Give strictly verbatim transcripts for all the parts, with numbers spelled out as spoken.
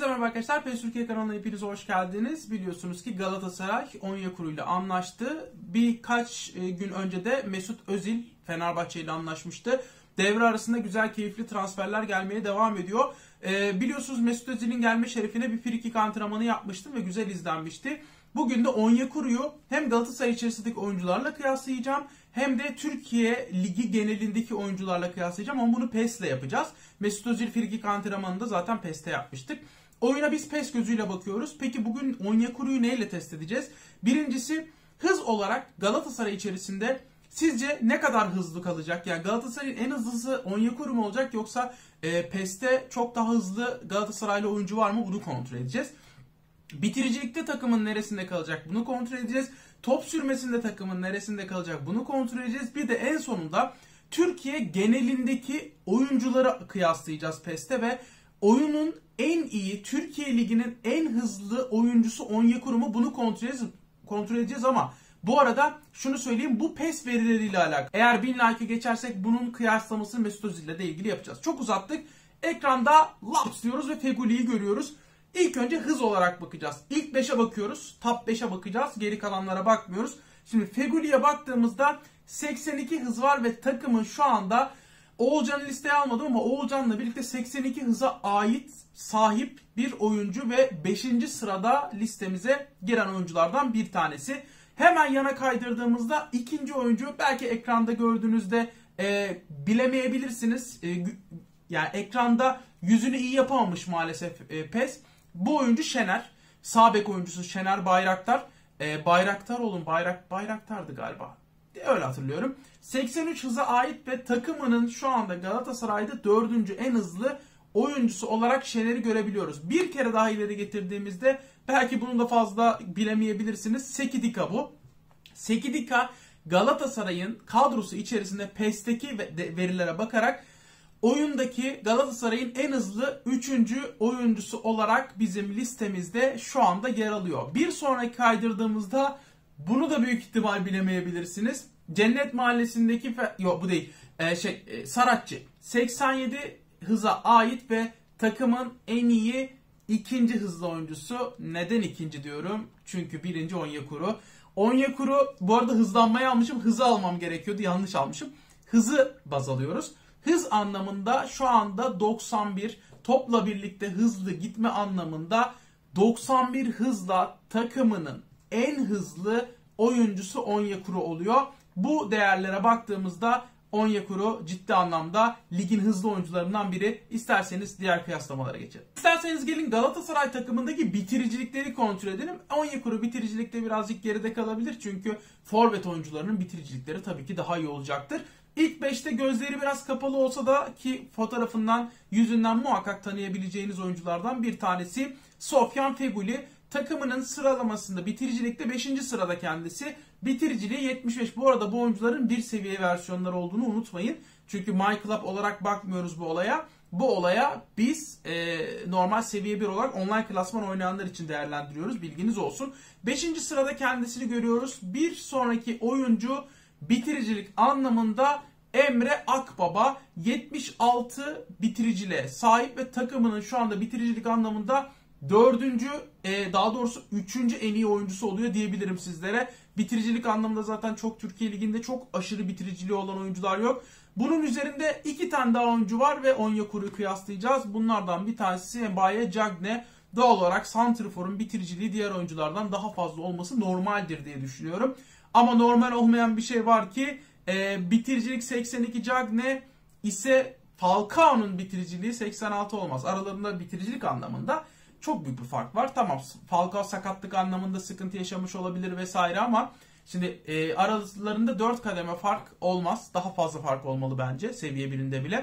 Merhaba arkadaşlar, PES Türkiye kanalına hepiniz hoş geldiniz. Biliyorsunuz ki Galatasaray Onyekuru ile anlaştı. Birkaç gün önce de Mesut Özil Fenerbahçe ile anlaşmıştı. Devre arasında güzel, keyifli transferler gelmeye devam ediyor. Ee, biliyorsunuz Mesut Özil'in gelme şerefine bir frikik antrenmanı yapmıştım ve güzel izlenmişti. Bugün de Onyekuru'yu hem Galatasaray içerisindeki oyuncularla kıyaslayacağım hem de Türkiye Ligi genelindeki oyuncularla kıyaslayacağım ama bunu PES'le yapacağız. Mesut Özil frikik antrenmanını da zaten PES'te yapmıştık. Oyuna biz PES gözüyle bakıyoruz. Peki bugün Onyekuru'yu neyle test edeceğiz? Birincisi, hız olarak Galatasaray içerisinde sizce ne kadar hızlı kalacak? Yani Galatasaray'ın en hızlısı Onyekuru mu olacak yoksa e, PES'te çok daha hızlı Galatasaraylı oyuncu var mı? Bunu kontrol edeceğiz. Bitiricilikte takımın neresinde kalacak bunu kontrol edeceğiz. Top sürmesinde takımın neresinde kalacak bunu kontrol edeceğiz. Bir de en sonunda Türkiye genelindeki oyuncuları kıyaslayacağız PES'te ve oyunun en iyi, Türkiye Ligi'nin en hızlı oyuncusu Onyekuru mu bunu kontrol edeceğiz, kontrol edeceğiz ama bu arada şunu söyleyeyim, bu PES verileriyle alakalı. Eğer bin like'ı geçersek bunun kıyaslamasını Mesut Özil ile ilgili yapacağız. Çok uzattık. Ekranda laps diyoruz ve Feguli'yi görüyoruz. İlk önce hız olarak bakacağız. İlk beşe bakıyoruz. Top beşe bakacağız. Geri kalanlara bakmıyoruz. Şimdi Feguli'ye baktığımızda seksen iki hız var ve takımın şu anda Oğulcan'ı listeye almadım ama Oğulcan'la birlikte seksen iki hıza ait sahip bir oyuncu ve beşinci sırada listemize giren oyunculardan bir tanesi. Hemen yana kaydırdığımızda ikinci oyuncu, belki ekranda gördüğünüzde e, bilemeyebilirsiniz. E, yani ekranda yüzünü iyi yapamamış maalesef e, PES. Bu oyuncu Şener. Sağ bek oyuncusu Şener Bayraktar. E, Bayraktar oğlum Bayrak Bayraktar'dı galiba. Öyle hatırlıyorum. seksen üç hıza ait ve takımının şu anda Galatasaray'da dördüncü en hızlı oyuncusu olarak Şener'i görebiliyoruz. Bir kere daha ileri getirdiğimizde belki bunu da fazla bilemeyebilirsiniz. Sekidika bu. Sekidika Galatasaray'ın kadrosu içerisinde PES'teki verilere bakarak oyundaki Galatasaray'ın en hızlı üçüncü oyuncusu olarak bizim listemizde şu anda yer alıyor. Bir sonraki kaydırdığımızda bunu da büyük ihtimal bilemeyebilirsiniz. Cennet Mahallesi'ndeki, yok bu değil, ee, şey e, Saratçı seksen yedi hıza ait ve takımın en iyi ikinci hızlı oyuncusu. Neden ikinci diyorum? Çünkü birinci Onyekuru. Onyekuru, bu arada hızlanmayı almışım, hızı almam gerekiyordu, yanlış almışım. Hızı baz alıyoruz. Hız anlamında şu anda doksan bir, topla birlikte hızlı gitme anlamında doksan bir hızla takımının en hızlı oyuncusu Onyekuru oluyor. Bu değerlere baktığımızda Onyekuru ciddi anlamda ligin hızlı oyuncularından biri. İsterseniz diğer kıyaslamalara geçelim. İsterseniz gelin Galatasaray takımındaki bitiricilikleri kontrol edelim. Onyekuru bitiricilikte birazcık geride kalabilir çünkü forvet oyuncularının bitiricilikleri tabii ki daha iyi olacaktır. İlk beşte gözleri biraz kapalı olsa da ki fotoğrafından, yüzünden muhakkak tanıyabileceğiniz oyunculardan bir tanesi Sofyan Feguli. Takımının sıralamasında bitiricilikte beşinci sırada kendisi. Bitiriciliği yetmiş beş. Bu arada bu oyuncuların bir seviye versiyonları olduğunu unutmayın. Çünkü MyClub olarak bakmıyoruz bu olaya. Bu olaya biz e, normal seviye bir olarak online klasman oynayanlar için değerlendiriyoruz. Bilginiz olsun. beşinci sırada kendisini görüyoruz. Bir sonraki oyuncu bitiricilik anlamında Emre Akbaba, yetmiş altı bitiriciliğe sahip ve takımının şu anda bitiricilik anlamında dördüncü, daha doğrusu üçüncü en iyi oyuncusu oluyor diyebilirim sizlere. Bitiricilik anlamında zaten çok Türkiye Ligi'nde çok aşırı bitiriciliği olan oyuncular yok. Bunun üzerinde iki tane daha oyuncu var ve Onyekuru'yu kıyaslayacağız. Bunlardan bir tanesi Mbaye Cagne. Doğal olarak santrforun bitiriciliği diğer oyunculardan daha fazla olması normaldir diye düşünüyorum. Ama normal olmayan bir şey var ki e, bitiricilik seksen iki Cagne ise Falcao'nun bitiriciliği seksen altı olmaz. Aralarında bitiricilik anlamında çok büyük bir fark var. Tamam, Falcao sakatlık anlamında sıkıntı yaşamış olabilir vesaire ama şimdi e, aralarında dört kademe fark olmaz. Daha fazla fark olmalı bence seviye birinde bile.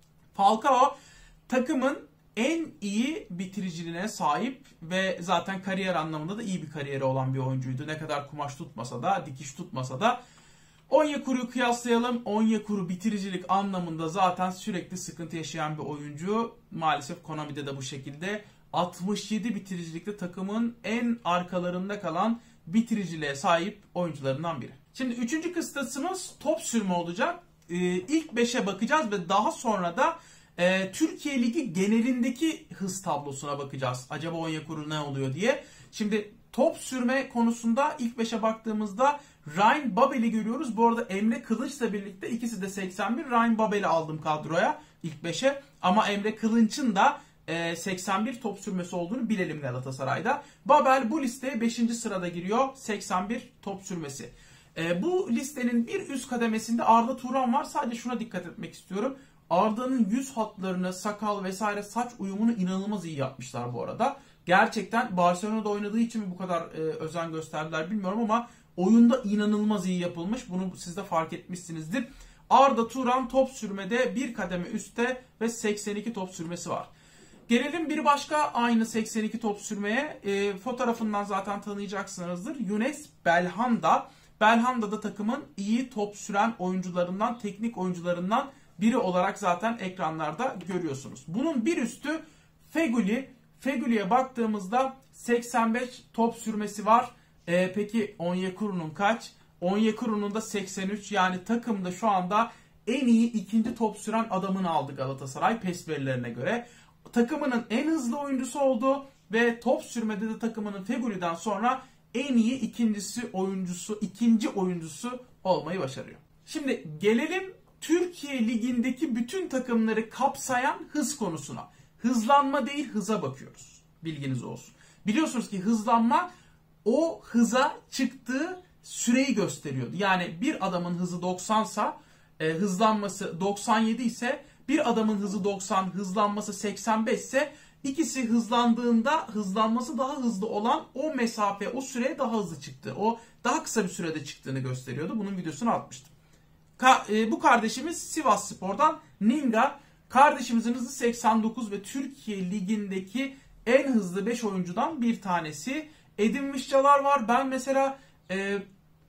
Falcao takımın en iyi bitiriciliğine sahip ve zaten kariyer anlamında da iyi bir kariyeri olan bir oyuncuydu. Ne kadar kumaş tutmasa da, dikiş tutmasa da. Onyekuru'yu kıyaslayalım. Onyekuru bitiricilik anlamında zaten sürekli sıkıntı yaşayan bir oyuncu. Maalesef Konami'de de bu şekilde. altmış yedi bitiricilikte takımın en arkalarında kalan bitiriciliğe sahip oyuncularından biri. Şimdi üçüncü kıstasımız top sürme olacak. Ee, ilk beşe bakacağız ve daha sonra da e, Türkiye Ligi genelindeki hız tablosuna bakacağız. Acaba Onyekuru ne oluyor diye. Şimdi top sürme konusunda ilk beşe baktığımızda Ryan Babel'i görüyoruz. Bu arada Emre Kılınç'la birlikte ikisi de seksen bir. Ryan Babel'i aldım kadroya ilk beşe. Ama Emre Kılınç'ın da e, seksen bir top sürmesi olduğunu bilelim Galatasaray'da. Babel bu listeye beşinci sırada giriyor. seksen bir top sürmesi. E, bu listenin bir üst kademesinde Arda Turan var. Sadece şuna dikkat etmek istiyorum. Arda'nın yüz hatlarını, sakal vesaire saç uyumunu inanılmaz iyi yapmışlar bu arada. Gerçekten Barcelona'da oynadığı için mi bu kadar e, özen gösterdiler bilmiyorum ama oyunda inanılmaz iyi yapılmış. Bunu siz de fark etmişsinizdir. Arda Turan top sürmede bir kademe üstte ve seksen iki top sürmesi var. Gelelim bir başka aynı seksen iki top sürmeye. E, fotoğrafından zaten tanıyacaksınızdır. Younes Belhanda. Belhanda da takımın iyi top süren oyuncularından, teknik oyuncularından biri olarak zaten ekranlarda görüyorsunuz. Bunun bir üstü Feguli. Feguli'ye baktığımızda seksen beş top sürmesi var. Ee, peki Onyekuru'nun kaç? Onyekuru'nun da seksen üç. Yani takımda şu anda en iyi ikinci top süren adamını aldı Galatasaray PES verilerine göre. Takımının en hızlı oyuncusu oldu ve top sürmede de takımının Feguli'den sonra en iyi ikincisi oyuncusu, ikinci oyuncusu olmayı başarıyor. Şimdi gelelim Türkiye Ligi'ndeki bütün takımları kapsayan hız konusuna. Hızlanma değil, hıza bakıyoruz. Bilginiz olsun. Biliyorsunuz ki hızlanma o hıza çıktığı süreyi gösteriyordu. Yani bir adamın hızı doksansa e, hızlanması doksan yedi ise bir adamın hızı doksan, hızlanması seksen beş ise ikisi hızlandığında hızlanması daha hızlı olan o mesafe, o süreye daha hızlı çıktı. O daha kısa bir sürede çıktığını gösteriyordu. Bunun videosunu atmıştım. Ka e, bu kardeşimiz Sivasspor'dan Ninga. Kardeşimizin hızı seksen dokuz ve Türkiye Ligi'ndeki en hızlı beş oyuncudan bir tanesi. Edin Viscalar var. Ben mesela e,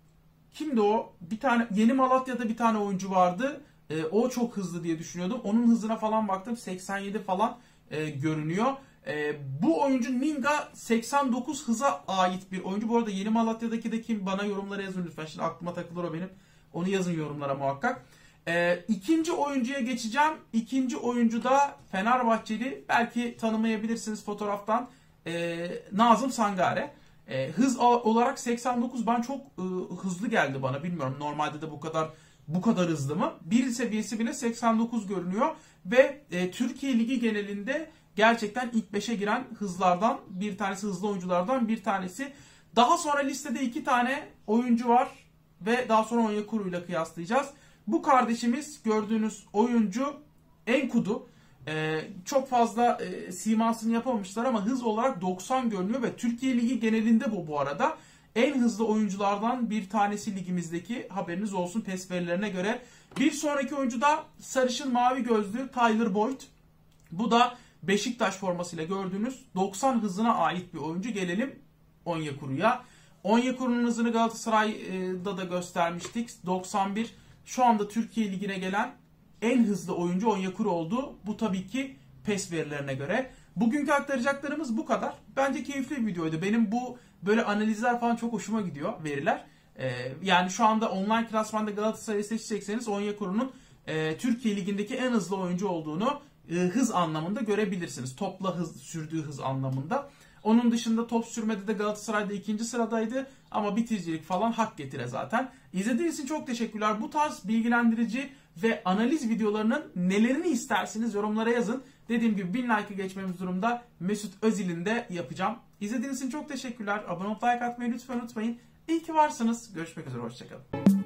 kimdi o? Bir tane Yeni Malatya'da bir tane oyuncu vardı. E, o çok hızlı diye düşünüyordum. Onun hızına falan baktım. seksen yedi falan e, görünüyor. E, bu oyuncu Ninga seksen dokuz hıza ait bir oyuncu. Bu arada Yeni Malatya'daki de kim? Bana yorumlara yazın lütfen. Şimdi aklıma takılır o benim. Onu yazın yorumlara muhakkak. Ee, ikinci oyuncuya geçeceğim. İkinci oyuncu da Fenerbahçeli. Belki tanımayabilirsiniz fotoğraftan. Ee, Nazım Sangare. Ee, hız olarak seksen dokuz ben çok e, hızlı geldi bana. Bilmiyorum normalde de bu kadar bu kadar hızlı mı? Bir seviyesi bile seksen dokuz görünüyor. Ve e, Türkiye Ligi genelinde gerçekten ilk beşe giren hızlardan bir tanesi, hızlı oyunculardan bir tanesi. Daha sonra listede iki tane oyuncu var. Ve daha sonra Onyekuru ile kıyaslayacağız. Bu kardeşimiz gördüğünüz oyuncu Enkudu. Ee, çok fazla e, simasını yapamamışlar ama hız olarak doksan görünüyor ve Türkiye Ligi genelinde bu bu arada. En hızlı oyunculardan bir tanesi ligimizdeki, haberiniz olsun PES verilerine göre. Bir sonraki oyuncu da sarışın mavi gözlü Tyler Boyd. Bu da Beşiktaş formasıyla gördüğünüz doksan hızına ait bir oyuncu. Gelelim Onyekuru'ya. Onyekuru'nun hızını Galatasaray'da da göstermiştik. doksan bir. Şu anda Türkiye Ligi'ne gelen en hızlı oyuncu Onyekuru oldu. Bu tabii ki PES verilerine göre. Bugünkü aktaracaklarımız bu kadar. Bence keyifli bir videoydu. Benim bu böyle analizler falan çok hoşuma gidiyor, veriler. Ee, yani şu anda online klasmanda Galatasaray'ı seçecekseniz Onyekuru'nun e, Türkiye Ligi'ndeki en hızlı oyuncu olduğunu e, hız anlamında görebilirsiniz. Topla hız, sürdüğü hız anlamında. Onun dışında top sürmede de Galatasaray'da ikinci sıradaydı. Ama bitiricilik falan hak getire zaten. İzlediğiniz için çok teşekkürler. Bu tarz bilgilendirici ve analiz videolarının nelerini isterseniz yorumlara yazın. Dediğim gibi bin like'ı geçmemiz durumda Mesut Özil'in de yapacağım. İzlediğiniz için çok teşekkürler. Abone olup like atmayı lütfen unutmayın. İyi ki varsınız. Görüşmek üzere. Hoşçakalın.